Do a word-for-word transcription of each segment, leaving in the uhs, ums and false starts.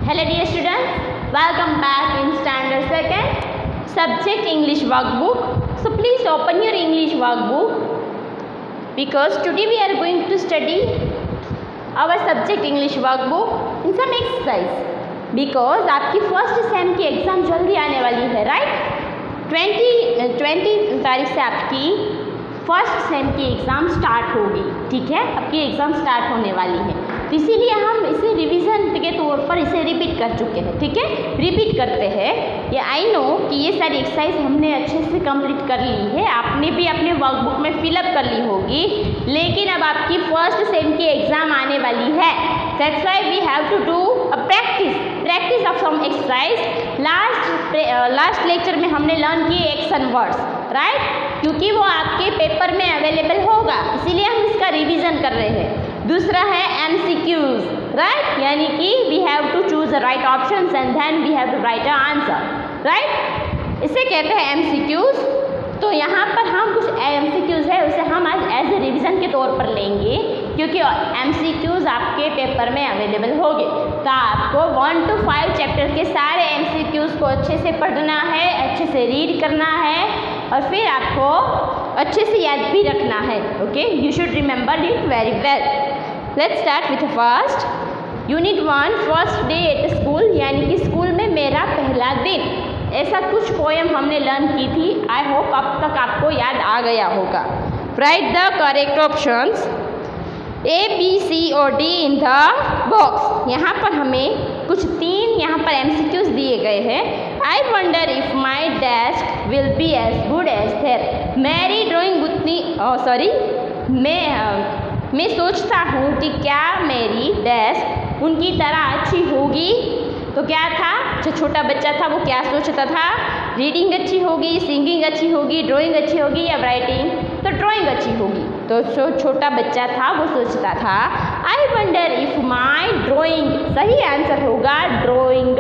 Hello dear students, welcome back in standard second, subject English workbook. So please open your English workbook because today we are going to study our subject English workbook in some exercise. Because आपकी first sem की exam जल्दी आने वाली है, right? Twenty twenty तारीख से आपकी first sem की एग्ज़ाम स्टार्ट होगी, ठीक है? आपकी एग्ज़ाम स्टार्ट होने वाली है, तो इसीलिए हम इसे रिवीजन के तौर पर इसे रिपीट कर चुके हैं, ठीक है? रिपीट करते हैं। ये आई नो कि ये सारी एक्सरसाइज हमने अच्छे से कंप्लीट कर ली है, आपने भी अपने वर्कबुक में फिलअप कर ली होगी, लेकिन अब आपकी फर्स्ट सेम की एग्ज़ाम आने वाली है। That's why we have to do a practice practice of some exercise. Last last lecture में हमने लर्न किए एक्शन वर्ड्स, राइट? क्योंकि वो आपके पेपर में अवेलेबल होगा, इसीलिए हम इसका रिवीजन कर रहे हैं। दूसरा है एम सी क्यूज़, राइट? यानी कि we have to choose the right options and then we have to write a answer, right? इसे कहते हैं एम सी क्यूज़। तो यहाँ पर हम कुछ एम सी क्यूज़ है उसे हम आज एज ए रिविज़न के तौर पर लेंगे, क्योंकि एम सी क्यूज़ आपके पेपर में अवेलेबल होंगे। तो आपको वन टू फाइव चैप्टर के सारे एम सी क्यूज़ को अच्छे से पढ़ना है, अच्छे से रीड करना है और फिर आपको अच्छे से याद भी रखना है। Okay, you should remember it very well. Let's start with first unit one, first day at school, यानी कि स्कूल में मेरा पहला दिन। ऐसा कुछ पोएम हमने लर्न की थी। आई होप अब तक आपको याद आ गया होगा। Write the correct options A B C और डी इन द बॉक्स। यहाँ पर हमें कुछ तीन यहाँ पर एम सी क्यूज़ दिए गए हैं। I wonder if my desk will be as good as there. मेरी ड्राइंग उतनी सॉरी मैं मैं सोचता हूँ कि क्या मेरी डेस्क उनकी तरह अच्छी होगी। तो क्या था, जो छोटा बच्चा था वो क्या सोचता था? रीडिंग अच्छी होगी, सिंगिंग अच्छी होगी, ड्राइंग अच्छी होगी या राइटिंग? तो ड्राइंग अच्छी होगी। तो जो छोटा बच्चा था वो सोचता था I wonder if my drawing, सही आंसर होगा drawing.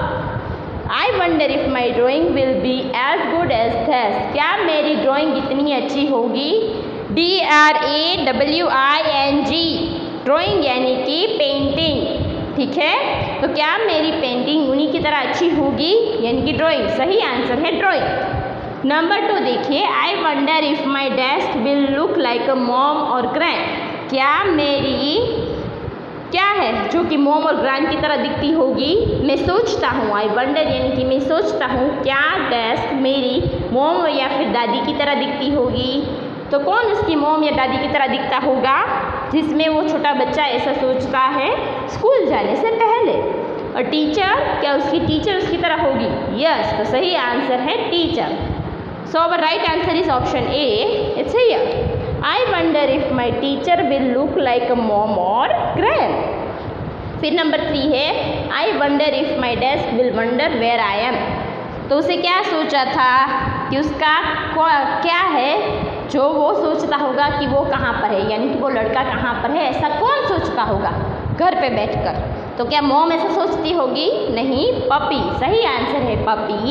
I wonder if my drawing will be as good as this. क्या मेरी ड्राइंग इतनी अच्छी होगी? D R A W I N G, drawing यानी कि पेंटिंग, ठीक है? तो क्या मेरी पेंटिंग उन्हीं की तरह अच्छी होगी, यानी कि ड्राइंग। सही आंसर है ड्राइंग। नंबर टू देखिए, I wonder if my desk will look like a mom or grand. क्या मेरी क्या है जो कि मॉम और ग्रैंड की तरह दिखती होगी? मैं सोचता हूँ, आई वंडर यानी कि मैं सोचता हूँ क्या डेस्क मेरी मॉम या फिर दादी की तरह दिखती होगी। तो कौन उसकी मॉम या दादी की तरह दिखता होगा? जिसमें वो छोटा बच्चा ऐसा सोचता है स्कूल जाने से पहले। और टीचर, क्या उसकी टीचर उसकी तरह होगी? यस, तो सही आंसर है teacher. So our right answer is option A, it's here. I wonder if my teacher will look like a mom or grand. फिर नंबर थ्री है, I wonder if my desk will wonder where I am. तो उसे क्या सोचा था कि उसका क्या है जो वो सोचता होगा कि वो कहाँ पर है, यानी कि वो लड़का कहाँ पर है, ऐसा कौन सोचता होगा घर पे बैठकर? तो क्या मॉम ऐसा सोचती होगी? नहीं, पपी। सही आंसर है puppy.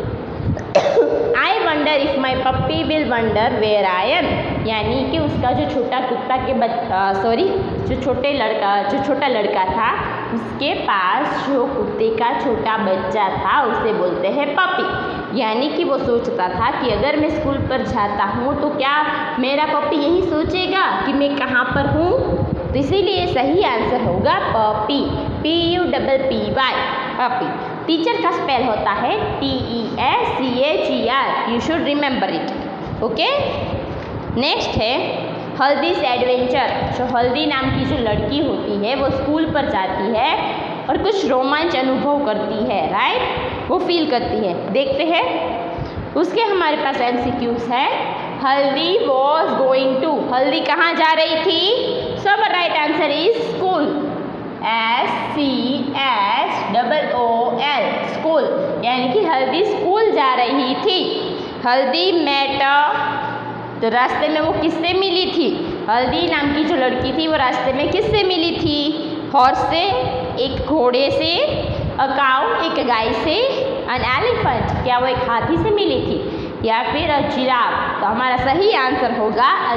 I wonder if my puppy will wonder where I am, यानी कि उसका जो छोटा कुत्ता के बच्चा सॉरी जो छोटे लड़का जो छोटा लड़का था उसके पास जो कुत्ते का छोटा बच्चा था उसे बोलते हैं पपी। यानी कि वो सोचता था कि अगर मैं स्कूल पर जाता हूँ तो क्या मेरा पपी यही सोचेगा कि मैं कहाँ पर हूँ? तो इसीलिए सही आंसर होगा puppy, P U double P Y, puppy. Teacher का स्पेल होता है T E S C H E R, you should remember it. Okay, next है हल्दीज एडवेंचर। जो हल्दी नाम की जो लड़की होती है वो स्कूल पर जाती है और कुछ रोमांच अनुभव करती है, राइट? वो फील करती है। देखते हैं, उसके हमारे पास एम सी क्यूज़ है। हल्दी वॉज गोइंग टू, हल्दी कहाँ जा रही थी? So the right answer is school, S C S double O L, school, यानी कि हल्दी स्कूल जा रही थी। हल्दी मेट, तो रास्ते में वो किससे मिली थी? हल्दी नाम की जो लड़की थी वो रास्ते में किससे मिली थी? हॉर्स से, एक घोड़े से, अ काउ, एक गाय से, एन एलिफेंट, क्या वो एक हाथी से मिली थी या फिर अ जिराफ? तो हमारा सही आंसर होगा a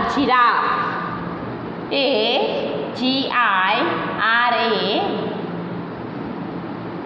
giraffe, A G I R A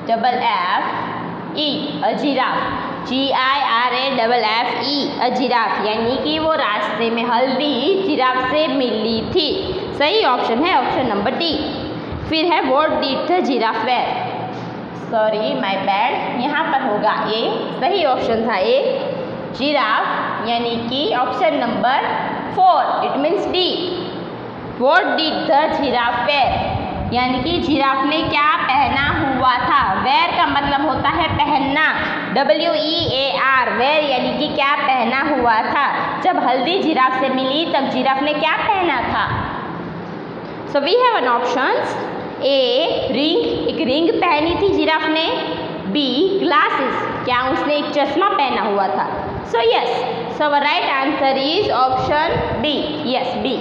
double F E a giraffe, G I R A double F E a giraffe, यानी कि वो रास्ते में हल्दी जिराफ से मिली थी। सही ऑप्शन है ऑप्शन नंबर डी। फिर है what did the giraffe wear, sorry my bad, यहाँ पर होगा ए, सही ऑप्शन था ए जिराफ, यानी कि option number four, it means D. What did the giraffe wear, यानी कि जिराफ ने क्या पहना हुआ था। वेयर का मतलब होता है पहनना, W E A R, wear यानी कि क्या पहना हुआ था। जब हल्दी जिराफ से मिली तब जिराफ ने क्या पहना था। So we have an options, a ring, एक रिंग पहनी थी जिराफ ने, बी ग्लासेस, क्या उसने एक चश्मा पहना हुआ था। So yes, so right answer is option B, yes B,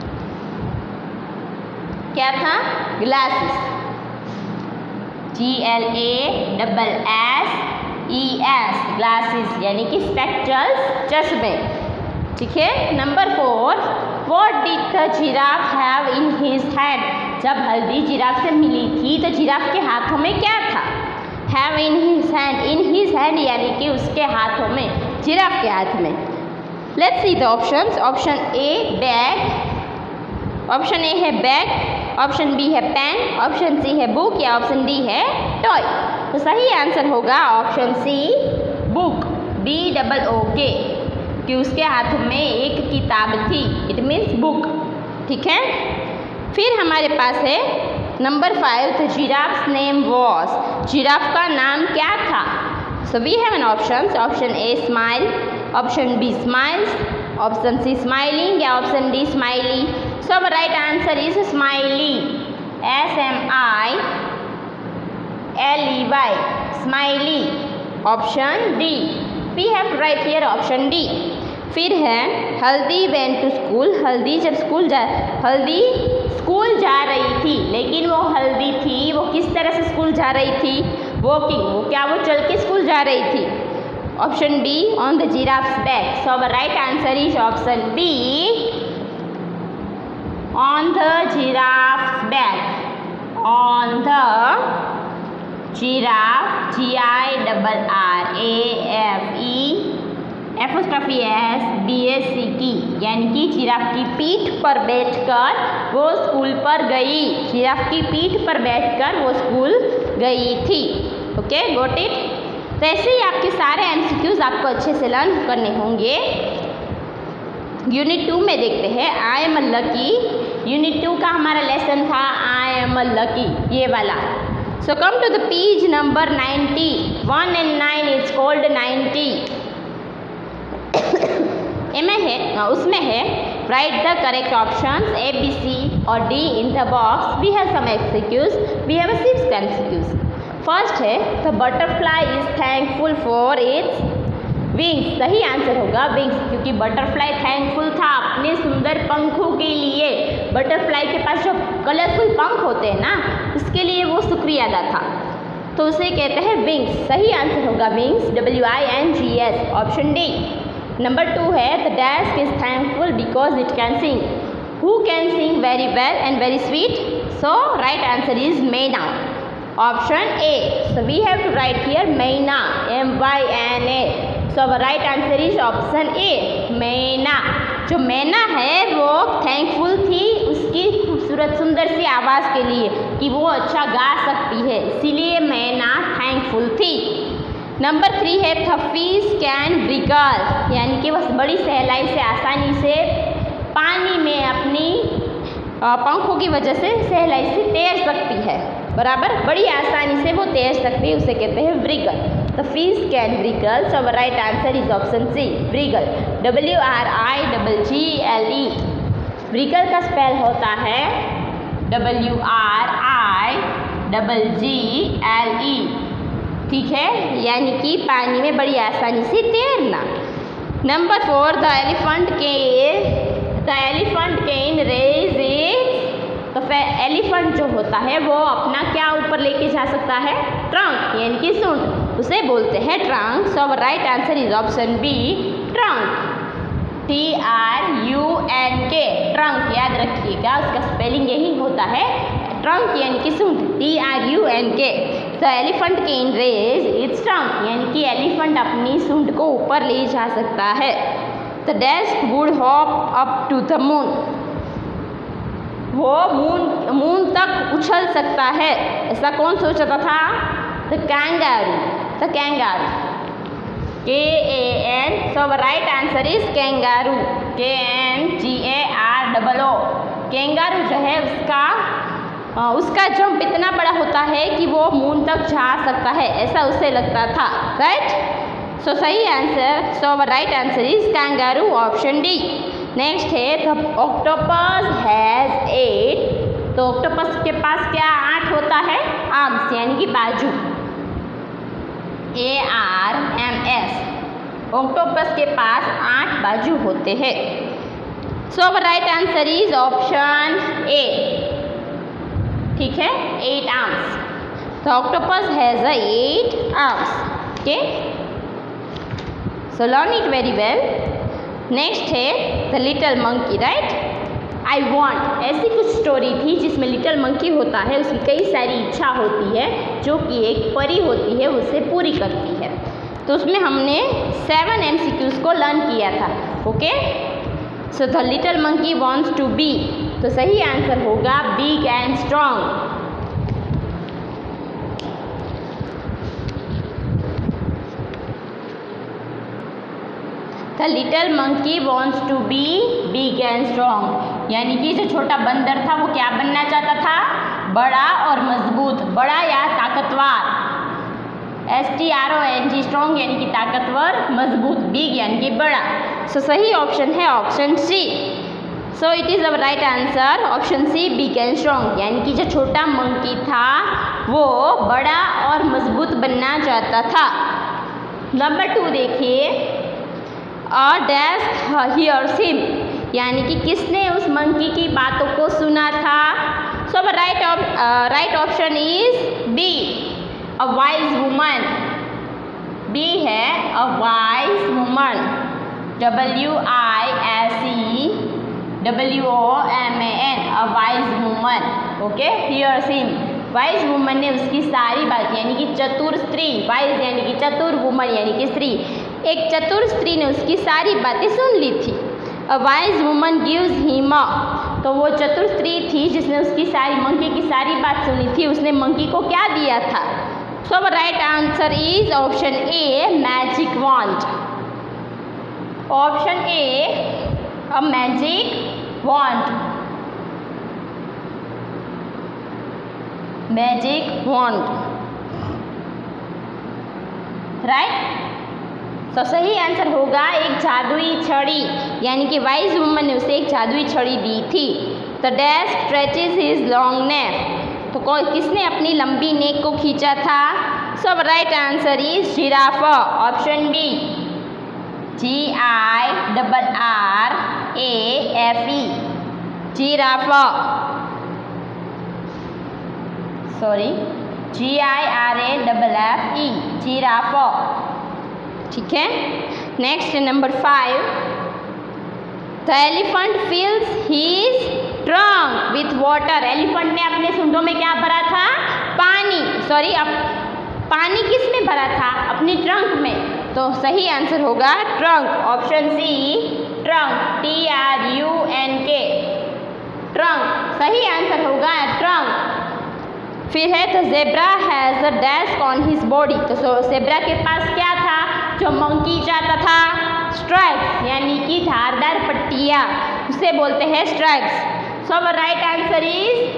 क्या था glasses, G L A double S E S, glasses यानी कि स्पेक्ट्रल्स, चश्मे। ठीक है, number four, what did the giraffe have in his hand, जब हल्दी जिराफ से मिली थी तो जिराफ के हाथों में क्या था। Have in his hand, in his hand यानी कि उसके हाथों में, जिराफ के हाथ में। Let's see the options, option A bag, option A है बैग, ऑप्शन बी है पेन, ऑप्शन सी है बुक या ऑप्शन डी है टॉय। तो सही आंसर होगा option C book, B double O K, कि उसके हाथ में एक किताब थी, इट मीन्स बुक। ठीक है, फिर हमारे पास है number five, the giraffe's name was, giraffe का नाम क्या था। So we have an options, option A smile, option B smiles, option C smiling या option D smiley. So right answer is smiley, S M I L E Y, smiley, option D. We have to write here option D. फिर है हल्दी went to school, हल्दी जब school जा हल्दी school जा रही थी, लेकिन वो हल्दी थी वो किस तरह से स्कूल जा रही थी, वॉकिंग, वो क्या वो चल के स्कूल जा रही थी। Option B on the giraffe's back, so right answer is option B on the giraffe's back, on the giraffe, G I double R A F E apostrophe S B S C की, यानी कि giraffe की पीठ पर बैठकर वो school पर गई, जिराफ की पीठ पर बैठकर वो स्कूल गई थी। Okay, got it. तो ऐसे ही आपके सारे एमसीक्यूज आपको अच्छे से लर्न करने होंगे। यूनिट टू में देखते हैं I am lucky, unit two का हमारा लेसन था आई एम लकी, ये वाला। So come to the page number ninety, one and nine is called ninety. एम है उसमें है write the correct options A B C और D in the box. We have some excuse, we have six excuse. First है the butterfly is thankful for its wings, सही answer होगा wings, क्योंकि butterfly thankful था अपने सुंदर पंखों के लिए। बटरफ्लाई के पास जो कलरफुल पंख होते हैं ना, उसके लिए वो शुक्रिया अदा था, तो उसे कहते हैं विंग्स। सही आंसर होगा wings, W I N G S, option D. Number two है the desk is thankful because it can sing, who can sing very well and very sweet, so right answer is myna, option A. So we have to write here myna, M Y N A, so right answer is option A, myna. जो मैना है वो thankful थी उसकी खूबसूरत सुंदर सी आवाज़ के लिए कि वो अच्छा गा सकती है, इसीलिए मैना थैंकफुल थी। नंबर थ्री है द फिश कैन wriggle, यानी कि वह बड़ी सहलाई से आसानी से पानी में अपनी पंखों की वजह से सहलाई से तैर सकती है, बराबर, बड़ी आसानी से वो तैर सकती है, उसे कहते हैं wriggle। The fish can wriggle, so right answer is option C, wriggle, W R I double G L E. wriggle का स्पेल होता है W R I double G L E, ठीक है, यानी कि पानी में बड़ी आसानी से तैरना। नंबर फोर द एलिफेंट के the elephant can raise its, तो एलिफेंट जो होता है वो अपना क्या ऊपर लेके जा सकता है, ट्रंक, यानी कि सूंड, उसे बोलते हैं trunk. So right answer is option B, trunk, T R U N K, trunk, याद रखिएगा उसका स्पेलिंग यही होता है, ट्रंक यानी कि सूंड, T R U N K. The elephant can raise its tongue, यानी कि एलिफेंट अपनी सूंड को ऊपर ले जा सकता है। The dash would hop up to the moon, moon moon मून तक उछल सकता है, ऐसा कौन सोचता था? The kangaroo, the kangaroo, K A N, so right answer is kangaroo, K N G A R double O. Kangaroo जो है उसका आ, उसका जंप इतना बड़ा होता है कि वो मून तक जा सकता है, ऐसा उसे लगता था, राइट। सो सही answer, so right answer is kangaroo, option D. Next है द ऑक्टोपस हैज एट, तो ऑक्टोपस के पास क्या आठ होता है? आर्म्स, यानी कि बाजू, A R M S. Octopus के पास आठ बाजू होते हैं। So right answer is option A, ठीक है, eight arms. The octopus has a eight arms, okay, so learn it very well. Next है the little monkey, right. I want, ऐसी कुछ स्टोरी थी जिसमें लिटिल मंकी होता है, उसकी कई सारी इच्छा होती है जो कि एक परी होती है उसे पूरी करती है। तो उसमें हमने सेवन एम सी क्यूज़ को लर्न किया था, okay. So the little monkey wants to be, तो सही आंसर होगा big and strong. The little monkey wants to be big and strong, यानी कि जो छोटा बंदर था वो क्या बनना चाहता था? बड़ा और मजबूत, बड़ा या ताकतवर, S T R O N G, strong यानी कि ताकतवर, मजबूत बिग यानी कि बड़ा। सो so, सही ऑप्शन है option C. So it is the right answer, option C, big and strong, यानी कि जो छोटा मंकी था वो बड़ा और मजबूत बनना चाहता था। नंबर टू देखिए, अ डैश हियर्स हिम, यानी कि किसने उस मंकी की बातों को सुना था? So right right option is B, a wise woman. B है a wise woman, W I S E W O M A N, a wise woman, okay. Here's him, wise woman ने उसकी सारी बात, यानी कि चतुर स्त्री, वाइज यानी कि चतुर, वुमन यानी कि स्त्री, एक चतुर स्त्री ने उसकी सारी बातें सुन ली थी। A wise woman gives him a, तो वो चतुर स्त्री थी जिसने उसकी सारी मंकी की सारी बात सुनी थी, उसने मंकी को क्या दिया था? So right answer is option A, magic wand, option A, a magic wand, magic wand, right. तो सही आंसर होगा एक जादुई छड़ी, यानी कि वाइज वुमन ने उसे एक जादुई छड़ी दी थी। The dash stretches his long neck, तो कौन किसने अपनी लंबी नेक को खींचा था? So right answer is giraffe, option B, G I double R A F E, giraffe, sorry, G I R A double F E, giraffe, ठीक है। Next number five, the elephant fills his trunk with water, elephant ने अपने सूंडों में क्या भरा था? पानी, sorry, अब पानी किस में भरा था? अपनी ट्रंक में, तो सही आंसर होगा trunk, option C, trunk, T R U N K, trunk, सही आंसर होगा ट्रंक। फिर है the zebra has a dash on his body, तो ज़ेब्रा के पास क्या था जो मंकी चाहता था? स्ट्राइप्स, यानी कि धारदार पट्टियाँ, उसे बोलते हैं stripes. So right answer is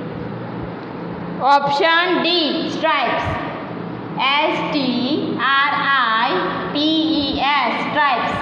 option D, stripes, S T R I P E S, stripes.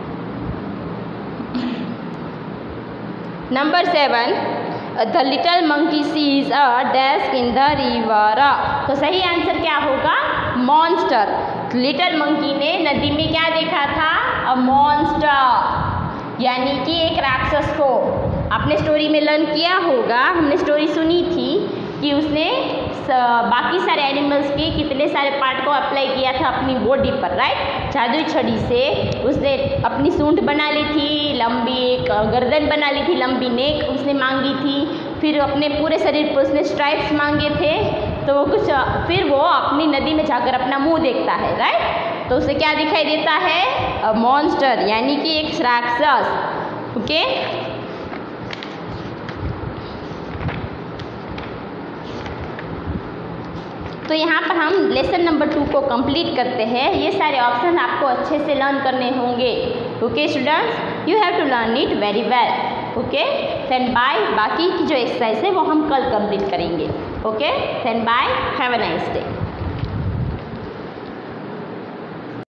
Number seven, the little monkey sees a dash in the river, तो सही आंसर क्या होगा? मॉन्स्टर। लिटिल मंकी ने नदी में क्या देखा था? अ मॉन्स्टर, यानी कि एक राक्षस को। आपने स्टोरी में लर्न किया होगा, हमने स्टोरी सुनी थी कि उसने बाकी सारे एनिमल्स के कितने सारे पार्ट को अप्लाई किया था अपनी बॉडी पर, राइट। जादुई छड़ी से उसने अपनी सूंड बना ली थी, लंबी एक गर्दन बना ली थी, लंबी नेक उसने मांगी थी, फिर अपने पूरे शरीर पर उसने स्ट्राइप्स मांगे थे, तो वो कुछ फिर वो अपनी नदी में जाकर अपना मुंह देखता है, राइट। तो उसे क्या दिखाई देता है? अ मॉन्स्टर, यानी कि एक राक्षस। ओके, तो यहाँ पर हम लेसन नंबर टू को कंप्लीट करते हैं। ये सारे ऑप्शन आपको अच्छे से लर्न करने होंगे। Okay students, you have to learn it very well. Okay, then bye. बाकी की जो एक्सरसाइज है वो हम कल कंप्लीट करेंगे। Okay, then bye, have a nice day.